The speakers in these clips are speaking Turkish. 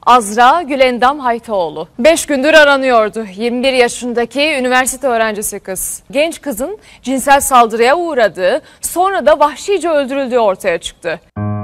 Azra Gülendam Haytoğlu 5 gündür aranıyordu. 21 yaşındaki üniversite öğrencisi kız. Genç kızın cinsel saldırıya uğradığı, sonra da vahşice öldürüldüğü ortaya çıktı.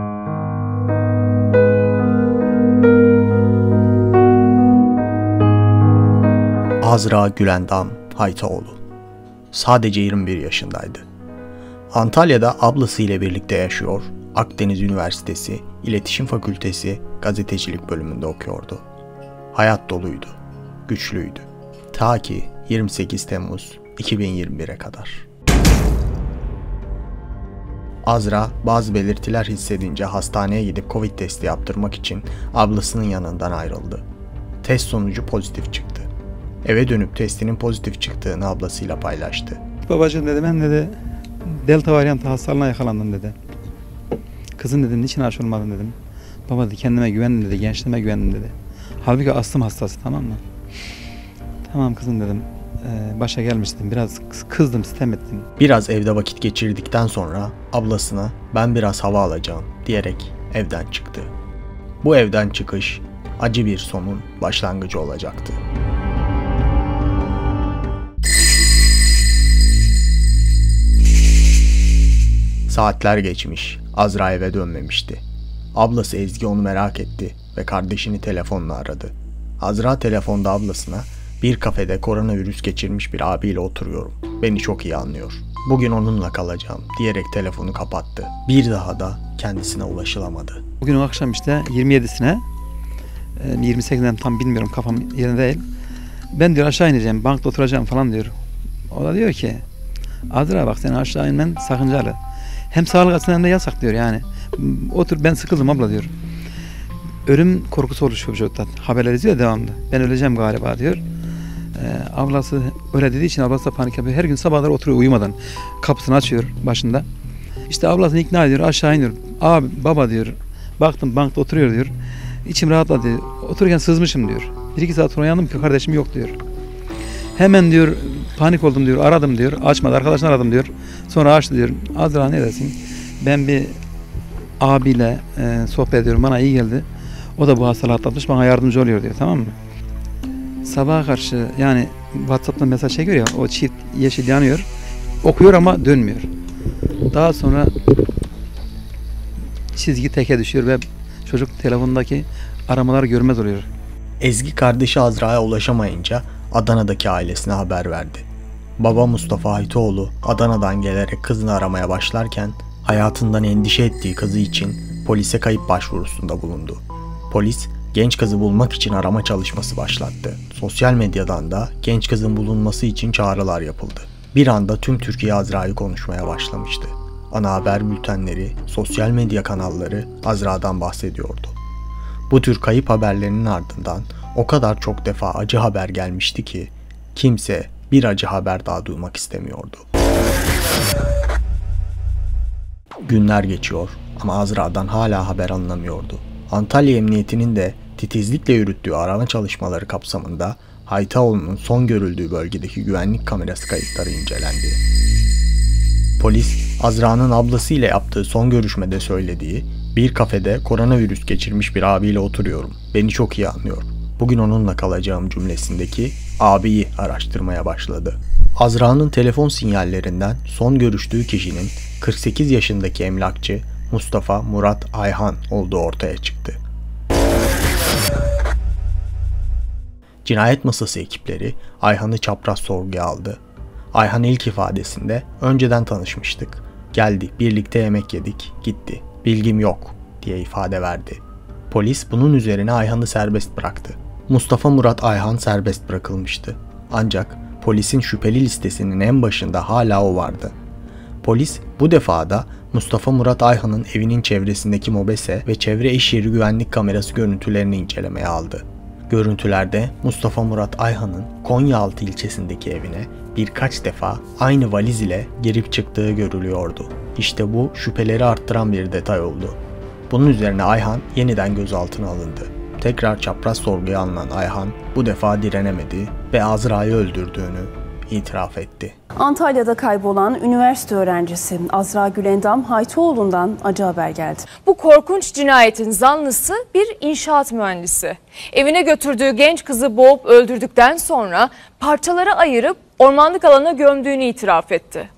Azra Gülendam Haytoğlu sadece 21 yaşındaydı. Antalya'da ablası ile birlikte yaşıyor, Akdeniz Üniversitesi İletişim Fakültesi Gazetecilik bölümünde okuyordu. Hayat doluydu, güçlüydü. Ta ki 28 Temmuz 2021'e kadar. Azra bazı belirtiler hissedince hastaneye gidip Covid testi yaptırmak için ablasının yanından ayrıldı. Test sonucu pozitif çıktı. Eve dönüp testinin pozitif çıktığını ablasıyla paylaştı. Babacığım dedi, ben dedi delta varyantı hastalığına yakalandım dedi. Kızım dedim, niçin aşı olmadın dedim. Baba dedi, kendime güvendim dedi, gençliğime güvendim dedi. Halbuki astım hastası, tamam mı? Tamam kızım dedim, başa gelmiştim, biraz kızdım, sitem ettim. Biraz evde vakit geçirdikten sonra ablasına ben biraz hava alacağım diyerek evden çıktı. Bu evden çıkış acı bir sonun başlangıcı olacaktı. Saatler geçmiş, Azra eve dönmemişti. Ablası Ezgi onu merak etti ve kardeşini telefonla aradı. Azra telefonda ablasına bir kafede koronavirüs geçirmiş bir abiyle oturuyorum. Beni çok iyi anlıyor. Bugün onunla kalacağım diyerek telefonu kapattı. Bir daha da kendisine ulaşılamadı. Bugün akşam işte 27'sine, 28'den tam bilmiyorum, kafam yerinde değil. Ben diyor aşağı ineceğim, bankta oturacağım falan diyor. O da diyor ki Azra bak, senin aşağı inmen sakıncalı. Hem sağlık açısından hem de yasak diyor yani. Otur, ben sıkıldım abla diyor. Ölüm korkusu oluşuyor çocukta. Haberler izliyor devamlı. Ben öleceğim galiba diyor. Ablası öyle dediği için ablası da panik yapıyor. Her gün sabahları oturuyor uyumadan. Kapısını açıyor başında. İşte ablasını ikna ediyor, aşağı iniyor. Abi baba diyor, baktım bankta oturuyor diyor. İçim rahatladı diyor. Otururken sızmışım diyor. 1-2 saat sonra uyandım ki kardeşim yok diyor. Hemen diyor panik oldum diyor, aradım diyor. Açmadı, arkadaşını aradım diyor. Sonra açtı diyor. Azra ne dersin? Ben bir abiyle sohbet ediyorum, bana iyi geldi. O da bu hastalığı atlatmış, bana yardımcı oluyor diyor, tamam mı? Sabaha karşı yani WhatsApp'tan mesaj çekiyor ya, o çift yeşil yanıyor. Okuyor ama dönmüyor. Daha sonra çizgi teke düşüyor ve çocuk telefondaki aramaları görmez oluyor. Ezgi kardeşi Azra'ya ulaşamayınca Adana'daki ailesine haber verdi. Baba Mustafa Haytoğlu Adana'dan gelerek kızını aramaya başlarken hayatından endişe ettiği kızı için polise kayıp başvurusunda bulundu. Polis genç kızı bulmak için arama çalışması başlattı. Sosyal medyadan da genç kızın bulunması için çağrılar yapıldı. Bir anda tüm Türkiye Azra'yı konuşmaya başlamıştı. Ana haber bültenleri, sosyal medya kanalları Azra'dan bahsediyordu. Bu tür kayıp haberlerinin ardından o kadar çok defa acı haber gelmişti ki kimse bir acı haber daha duymak istemiyordu. Günler geçiyor ama Azra'dan hala haber alınamıyordu. Antalya Emniyeti'nin de titizlikle yürüttüğü arama çalışmaları kapsamında Haytoğlu'nun son görüldüğü bölgedeki güvenlik kamerası kayıtları incelendi. Polis, Azra'nın ablasıyla yaptığı son görüşmede söylediği bir kafede koronavirüs geçirmiş bir abiyle oturuyorum, beni çok iyi anlıyor, bugün onunla kalacağım cümlesindeki abiyi araştırmaya başladı. Azra'nın telefon sinyallerinden son görüştüğü kişinin 48 yaşındaki emlakçı Mustafa Murat Ayhan olduğu ortaya çıktı. Cinayet masası ekipleri Ayhan'ı çapraz sorguya aldı. Ayhan ilk ifadesinde önceden tanışmıştık, geldi, birlikte yemek yedik, gitti, bilgim yok diye ifade verdi. Polis bunun üzerine Ayhan'ı serbest bıraktı. Mustafa Murat Ayhan serbest bırakılmıştı. Ancak polisin şüpheli listesinin en başında hala o vardı. Polis bu defada Mustafa Murat Ayhan'ın evinin çevresindeki mobese ve çevre iş yeri güvenlik kamerası görüntülerini incelemeye aldı. Görüntülerde Mustafa Murat Ayhan'ın Konyaaltı ilçesindeki evine birkaç defa aynı valiz ile girip çıktığı görülüyordu. İşte bu şüpheleri arttıran bir detay oldu. Bunun üzerine Ayhan yeniden gözaltına alındı. Tekrar çapraz sorguya alınan Ayhan bu defa direnemedi ve Azra'yı öldürdüğünü itiraf etti. Antalya'da kaybolan üniversite öğrencisi Azra Gülendam Haytoğlu'ndan acı haber geldi. Bu korkunç cinayetin zanlısı bir inşaat mühendisi. Evine götürdüğü genç kızı boğup öldürdükten sonra parçalara ayırıp ormanlık alana gömdüğünü itiraf etti.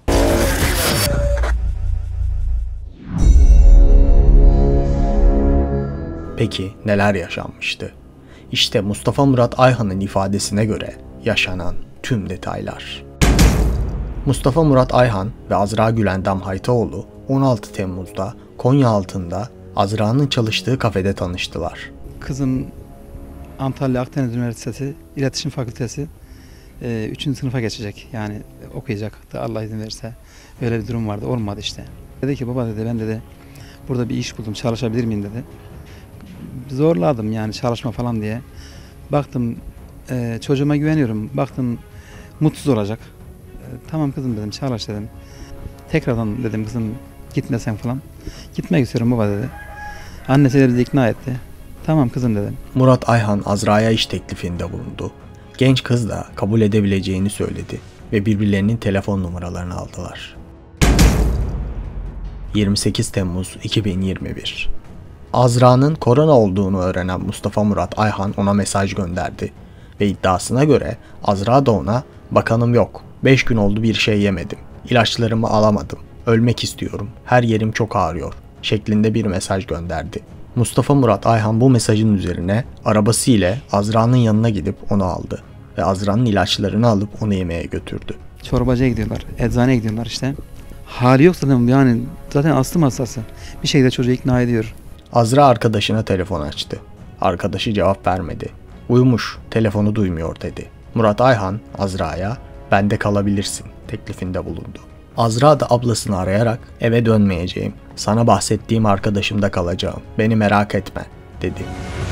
Peki neler yaşanmıştı? İşte Mustafa Murat Ayhan'ın ifadesine göre yaşanan tüm detaylar. Mustafa Murat Ayhan ve Azra Gülendam Haytoğlu 16 Temmuz'da Konyaaltı'nda Azra'nın çalıştığı kafede tanıştılar. Kızım Antalya Akdeniz Üniversitesi İletişim Fakültesi 3. sınıfa geçecek. Yani okuyacaktı Allah izin verirse. Öyle bir durum vardı. Olmadı işte. Dedi ki baba dedi ben dedi burada bir iş buldum çalışabilir miyim dedi. Zorladım yani çalışma falan diye. Baktım çocuğuma güveniyorum. Baktım mutsuz olacak. Tamam kızım dedim çalış dedim. Tekrardan dedim kızım gitmesen falan. Gitmek istiyorum baba dedi. Annesi de bizi ikna etti. Tamam kızım dedim. Murat Ayhan Azra'ya iş teklifinde bulundu. Genç kız da kabul edebileceğini söyledi ve birbirlerinin telefon numaralarını aldılar. 28 Temmuz 2021. Azra'nın korona olduğunu öğrenen Mustafa Murat Ayhan ona mesaj gönderdi ve iddiasına göre Azra da ona "Bakanım yok, 5 gün oldu bir şey yemedim, ilaçlarımı alamadım, ölmek istiyorum, her yerim çok ağrıyor" şeklinde bir mesaj gönderdi. Mustafa Murat Ayhan bu mesajın üzerine arabası ile Azra'nın yanına gidip onu aldı ve Azra'nın ilaçlarını alıp onu yemeğe götürdü. Çorbacıya gidiyorlar, eczaneye gidiyorlar işte. Hali yok zaten yani zaten astım hastası. Bir şekilde çocuğu ikna ediyor. Azra arkadaşına telefon açtı. Arkadaşı cevap vermedi. Uyumuş, telefonu duymuyor dedi. Murat Ayhan Azra'ya "Bende kalabilirsin" teklifinde bulundu. Azra da ablasını arayarak "Eve dönmeyeceğim, sana bahsettiğim arkadaşımda kalacağım, beni merak etme" dedi.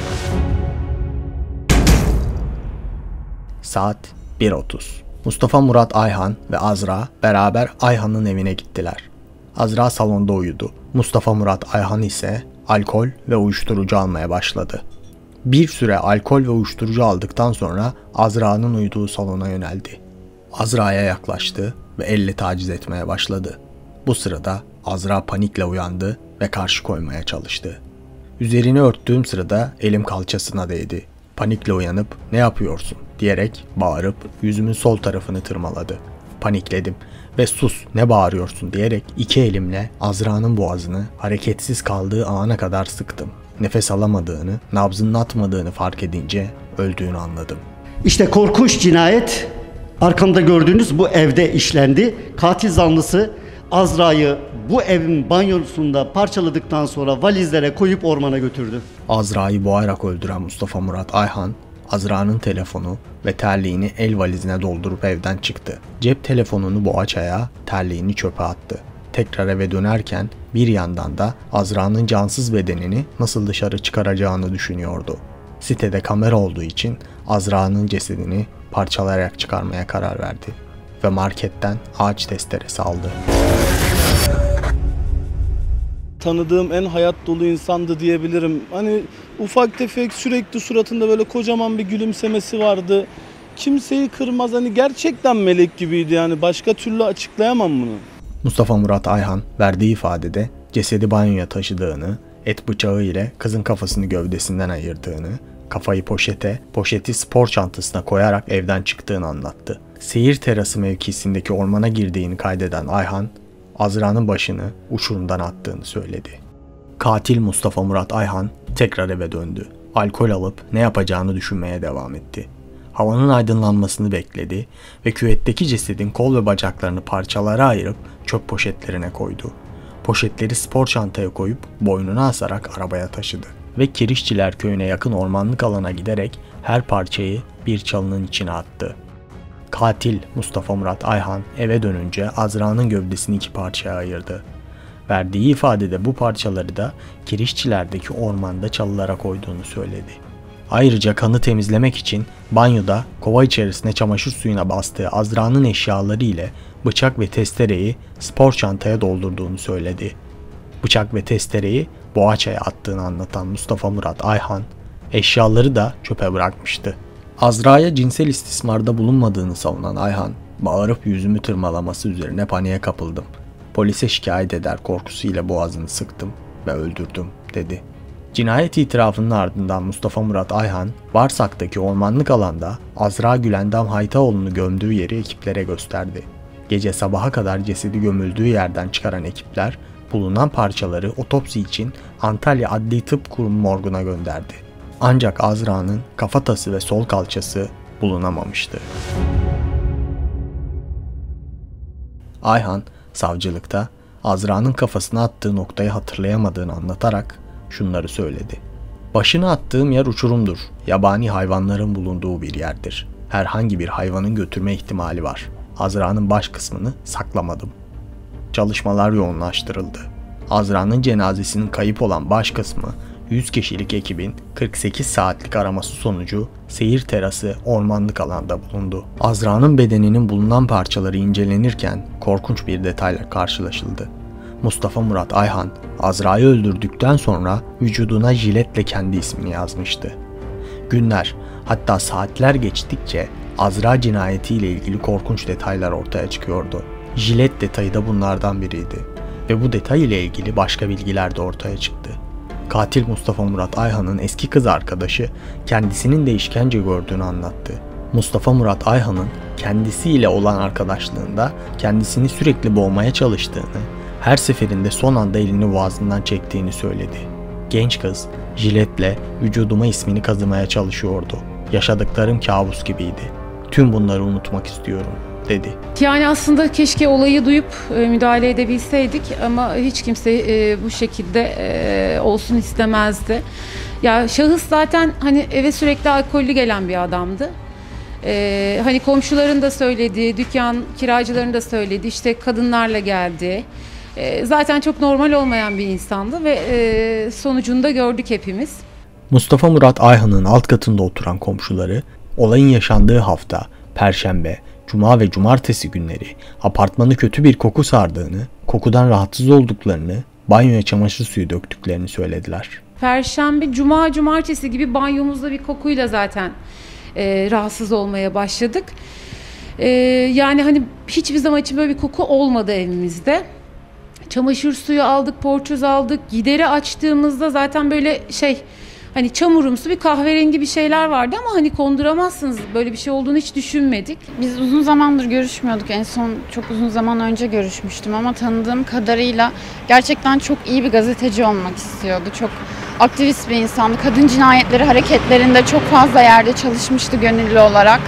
Saat 1:30. Mustafa Murat Ayhan ve Azra beraber Ayhan'ın evine gittiler. Azra salonda uyudu. Mustafa Murat Ayhan ise alkol ve uyuşturucu almaya başladı. Bir süre alkol ve uyuşturucu aldıktan sonra Azra'nın uyuduğu salona yöneldi. Azra'ya yaklaştı ve elle taciz etmeye başladı. Bu sırada Azra panikle uyandı ve karşı koymaya çalıştı. Üzerini örttüğüm sırada elim kalçasına değdi. Panikle uyanıp "Ne yapıyorsun?" diyerek bağırıp yüzümün sol tarafını tırmaladı. Panikledim ve "Sus, ne bağırıyorsun?" diyerek iki elimle Azra'nın boğazını hareketsiz kaldığı ana kadar sıktım. Nefes alamadığını, nabzının atmadığını fark edince öldüğünü anladım. İşte korkunç cinayet arkamda gördüğünüz bu evde işlendi. Katil zanlısı Azra'yı bu evin banyosunda parçaladıktan sonra valizlere koyup ormana götürdü. Azra'yı boğarak öldüren Mustafa Murat Ayhan, Azra'nın telefonu ve terliğini el valizine doldurup evden çıktı. Cep telefonunu boğaçaya, terliğini çöpe attı. Tekrar eve dönerken bir yandan da Azra'nın cansız bedenini nasıl dışarı çıkaracağını düşünüyordu. Sitede kamera olduğu için Azra'nın cesedini parçalayarak çıkarmaya karar verdi ve marketten ağaç testeresi aldı. Tanıdığım en hayat dolu insandı diyebilirim. Hani ufak tefek sürekli suratında böyle kocaman bir gülümsemesi vardı. Kimseyi kırmaz, hani gerçekten melek gibiydi yani, başka türlü açıklayamam bunu. Mustafa Murat Ayhan verdiği ifadede cesedi banyoya taşıdığını, et bıçağı ile kızın kafasını gövdesinden ayırdığını, kafayı poşeti spor çantasına koyarak evden çıktığını anlattı. Seyir terası mevkisindeki ormana girdiğini kaydeden Ayhan, Azra'nın başını uçurumdan attığını söyledi. Katil Mustafa Murat Ayhan tekrar eve döndü. Alkol alıp ne yapacağını düşünmeye devam etti. Havanın aydınlanmasını bekledi ve küvetteki cesedin kol ve bacaklarını parçalara ayırıp çöp poşetlerine koydu. Poşetleri spor çantaya koyup boynuna asarak arabaya taşıdı ve Kirişçiler Köyü'ne yakın ormanlık alana giderek her parçayı bir çalının içine attı. Katil Mustafa Murat Ayhan eve dönünce Azra'nın gövdesini iki parçaya ayırdı. Verdiği ifadede bu parçaları da Kirişçiler'deki ormanda çalılara koyduğunu söyledi. Ayrıca kanı temizlemek için banyoda kova içerisine çamaşır suyuna bastığı Azra'nın eşyaları ile bıçak ve testereyi spor çantaya doldurduğunu söyledi. Bıçak ve testereyi boğaçaya attığını anlatan Mustafa Murat Ayhan, eşyaları da çöpe bırakmıştı. Azra'ya cinsel istismarda bulunmadığını savunan Ayhan, Bağırıp yüzümü tırmalaması üzerine paniğe kapıldım. Polise şikayet eder korkusuyla boğazını sıktım ve öldürdüm dedi. Cinayet itirafının ardından Mustafa Murat Ayhan, Barsak'taki ormanlık alanda Azra Gülendam Haytaoğlu'nu gömdüğü yeri ekiplere gösterdi. Gece sabaha kadar cesedi gömüldüğü yerden çıkaran ekipler, bulunan parçaları otopsi için Antalya Adli Tıp Kurumu morguna gönderdi. Ancak Azra'nın kafatası ve sol kalçası bulunamamıştı. Ayhan, savcılıkta Azra'nın kafasına attığı noktayı hatırlayamadığını anlatarak şunları söyledi. Başını attığım yer uçurumdur. Yabani hayvanların bulunduğu bir yerdir. Herhangi bir hayvanın götürme ihtimali var. Azra'nın baş kısmını saklamadım. Çalışmalar yoğunlaştırıldı. Azra'nın cenazesinin kayıp olan baş kısmı 100 kişilik ekibin 48 saatlik araması sonucu seyir terası ormanlık alanda bulundu. Azra'nın bedeninin bulunan parçaları incelenirken korkunç bir detayla karşılaşıldı. Mustafa Murat Ayhan, Azra'yı öldürdükten sonra vücuduna jiletle kendi ismini yazmıştı. Günler, hatta saatler geçtikçe Azra cinayetiyle ilgili korkunç detaylar ortaya çıkıyordu. Jilet detayı da bunlardan biriydi ve bu detay ile ilgili başka bilgiler de ortaya çıktı. Katil Mustafa Murat Ayhan'ın eski kız arkadaşı kendisinin de işkence gördüğünü anlattı. Mustafa Murat Ayhan'ın kendisiyle olan arkadaşlığında kendisini sürekli boğmaya çalıştığını, her seferinde son anda elini boğazından çektiğini söyledi. Genç kız jiletle vücuduma ismini kazımaya çalışıyordu. Yaşadıklarım kabus gibiydi. Tüm bunları unutmak istiyorum, dedi. Yani aslında keşke olayı duyup müdahale edebilseydik ama hiç kimse bu şekilde olsun istemezdi. Ya şahıs zaten hani eve sürekli alkollü gelen bir adamdı. Hani komşuların da söylediği, dükkan kiracıların da söylediği, işte kadınlarla geldi. Zaten çok normal olmayan bir insandı ve sonucunda gördük hepimiz. Mustafa Murat Ayhan'ın alt katında oturan komşuları olayın yaşandığı hafta, Perşembe, Cuma ve Cumartesi günleri apartmanı kötü bir koku sardığını, kokudan rahatsız olduklarını, banyoya çamaşır suyu döktüklerini söylediler. Perşembe, Cuma, Cumartesi gibi banyomuzda bir kokuyla zaten rahatsız olmaya başladık. Yani hani hiçbir zaman için böyle bir koku olmadı evimizde. Çamaşır suyu aldık, porçöz aldık. Gideri açtığımızda zaten böyle hani çamurumsu bir kahverengi bir şeyler vardı ama hani konduramazsınız. Böyle bir şey olduğunu hiç düşünmedik. Biz uzun zamandır görüşmüyorduk. En son çok uzun zaman önce görüşmüştüm ama tanıdığım kadarıyla gerçekten çok iyi bir gazeteci olmak istiyordu. Çok aktivist bir insandı. Kadın cinayetleri hareketlerinde çok fazla yerde çalışmıştı gönüllü olarak.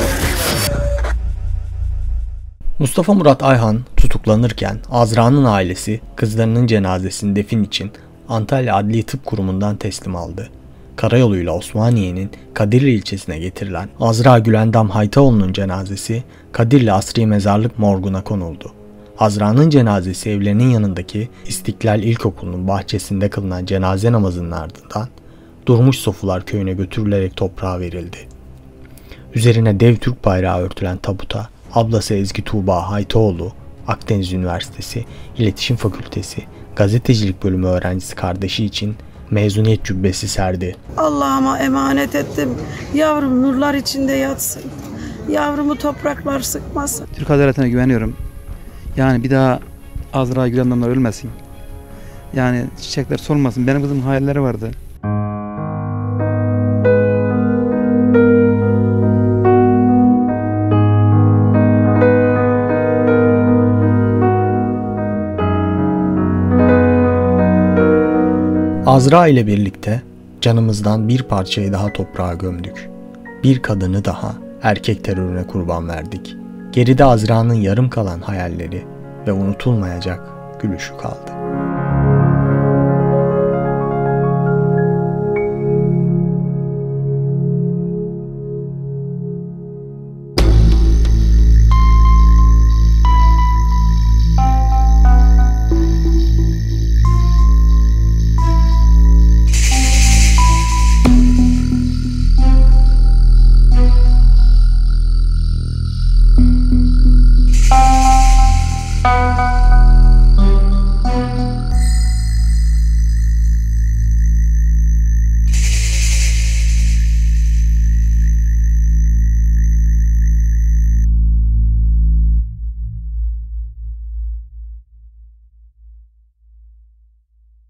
Mustafa Murat Ayhan tutuklanırken Azra'nın ailesi kızlarının cenazesini defin için Antalya Adli Tıp Kurumu'ndan teslim aldı. Karayoluyla Osmaniye'nin Kadirli ilçesine getirilen Azra Gülendam Haytaoğlu'nun cenazesi Kadirli Asri Mezarlık morguna konuldu. Azra'nın cenazesi evlerinin yanındaki İstiklal İlkokulu'nun bahçesinde kılınan cenaze namazının ardından Durmuş Sofular köyüne götürülerek toprağa verildi. Üzerine dev Türk bayrağı örtülen tabuta ablası Ezgi Tuğba Haytaoğlu, Akdeniz Üniversitesi İletişim Fakültesi Gazetecilik Bölümü öğrencisi kardeşi için mezuniyet cübbesi serdi. Allah'ıma emanet ettim. Yavrum nurlar içinde yatsın. Yavrumu topraklar sıkmasın. Türk adaletine güveniyorum. Yani bir daha Azra Gülendamlar ölmesin. Yani çiçekler solmasın. Benim kızımın hayalleri vardı. Azra ile birlikte canımızdan bir parçayı daha toprağa gömdük. Bir kadını daha erkek terörüne kurban verdik. Geride Azra'nın yarım kalan hayalleri ve unutulmayacak gülüşü kaldı.